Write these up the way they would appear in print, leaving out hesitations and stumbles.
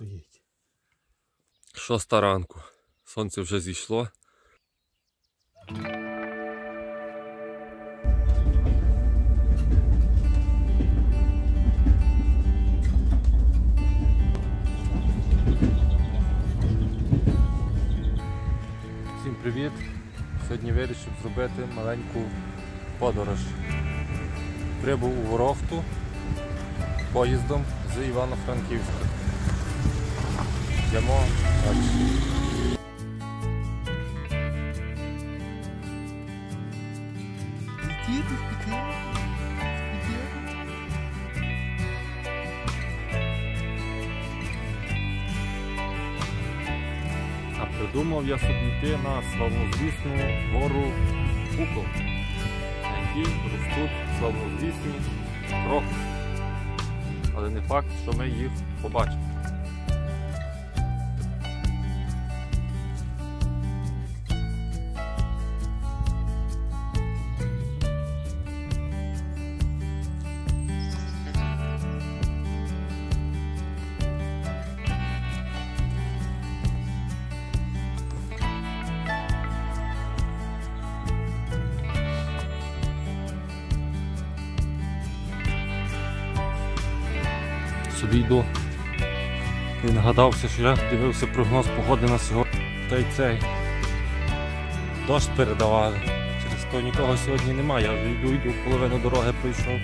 стоїть. 6 ранку. Сонце вже зійшло. Всім привіт! Сьогодні вирішив зробити маленьку подорож. Прибув у Ворохту поїздом з Івано-Франківська. Йдемо далі. А придумав я собі йти на славнозвісну гору Буков, на якій ростуть славнозвісні крокуси. Але не факт, що ми їх побачимо. Собі йду і нагадався, що я дивився прогноз погоди на сьогодні. Та й цей дощ передавали. Через то нікого сьогодні немає. Я вже йду, половину дороги пройшов.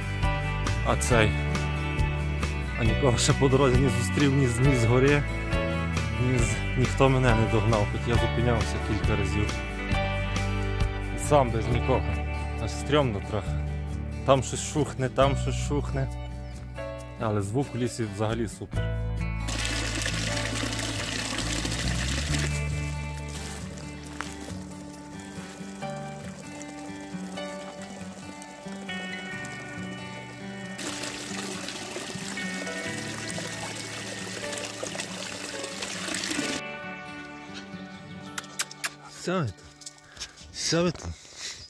А нікого ще по дорозі не зустрів ні з гори, ніхто мене не догнав, хоч я зупинявся кілька разів. І сам без нікого. Аж стрьомно трохи. Там щось шухне, там щось шухне. Але звук в лісі взагалі супер. Що ви тут?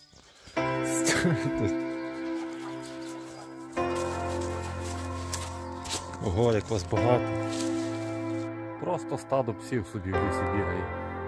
Ого, як вас багато. Просто стадо псів собі в лісі бігає.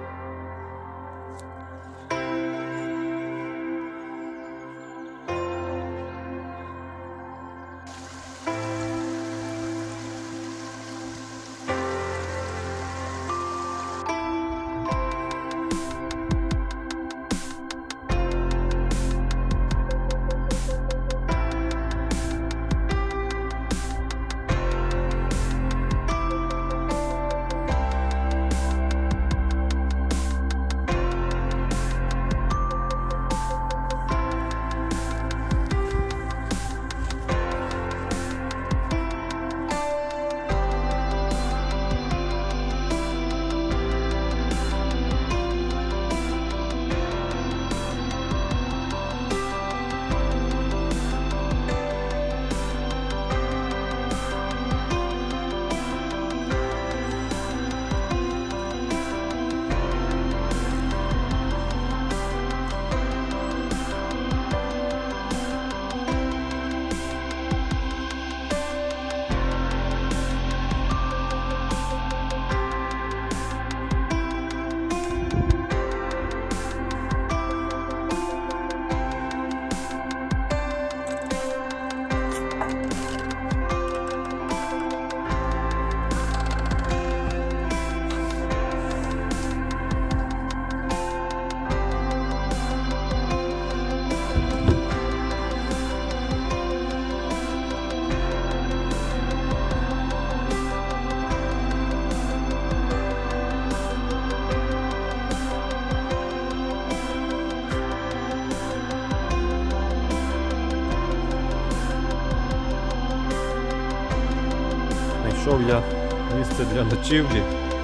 Знайшов я місце для ночівлі,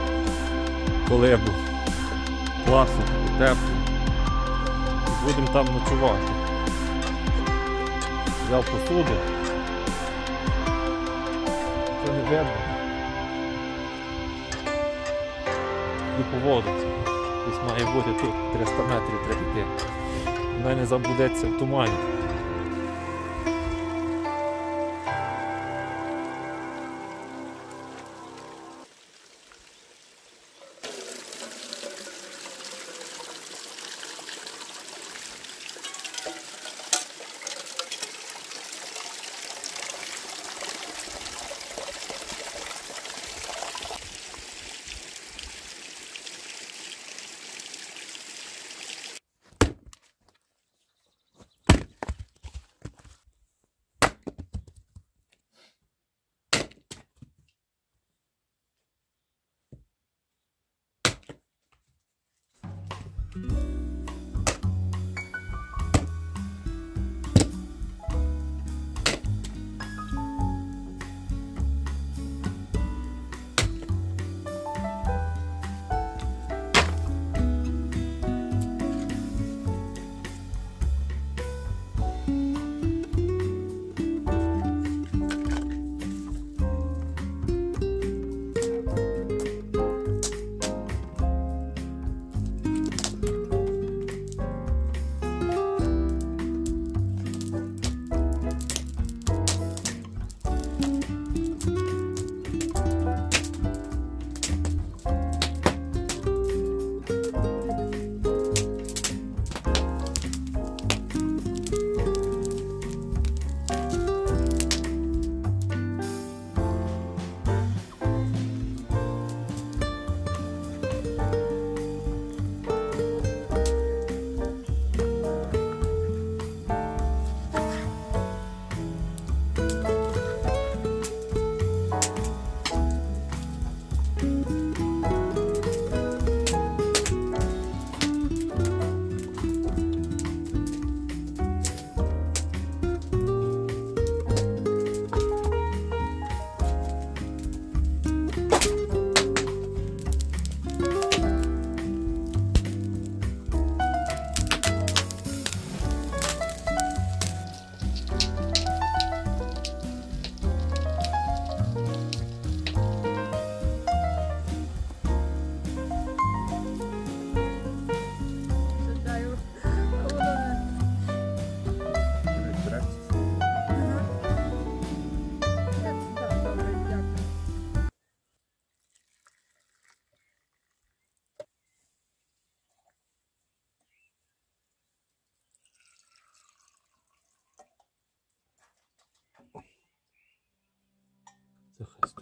колебу, класно, тепло. Будемо там ночувати. Взяв посуду. Це не видно. І поводиться. Ось має бути тут 300 метрів треба йти. Вона не забудеться в тумані.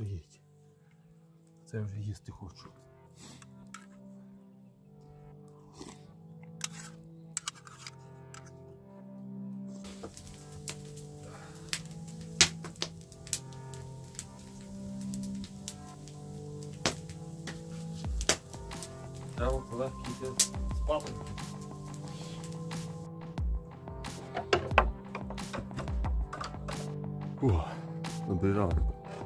стоїть. Це вже їсти хочу. Треба легкий йде спати. О, добрий ранок.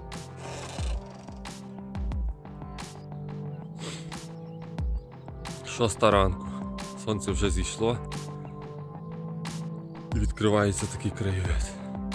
Шоста ранку. Сонце вже зійшло. І відкривається такий краєвид.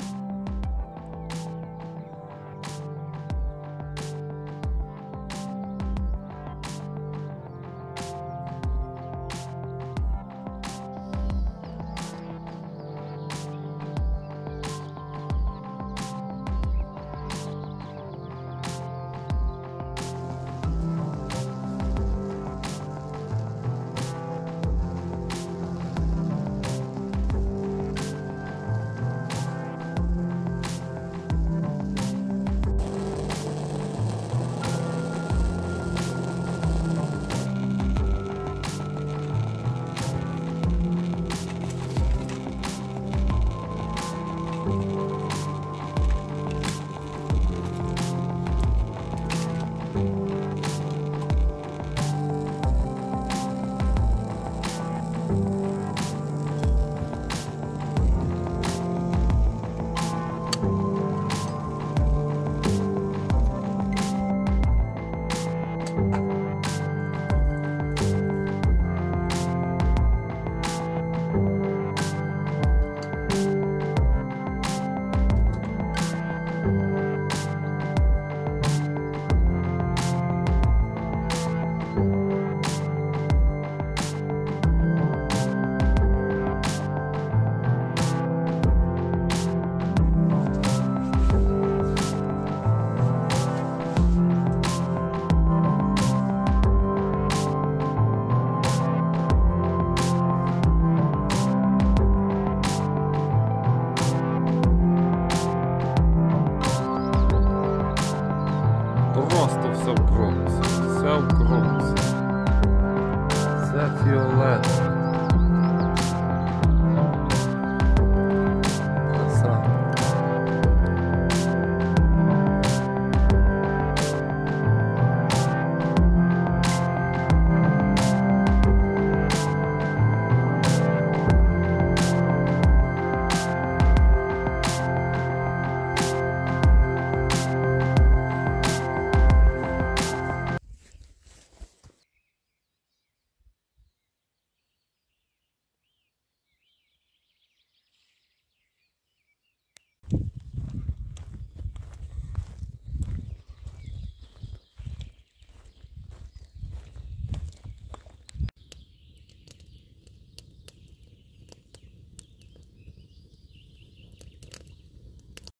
Просто все в крокусі, все в крокусі. Це фіолетово. Краса.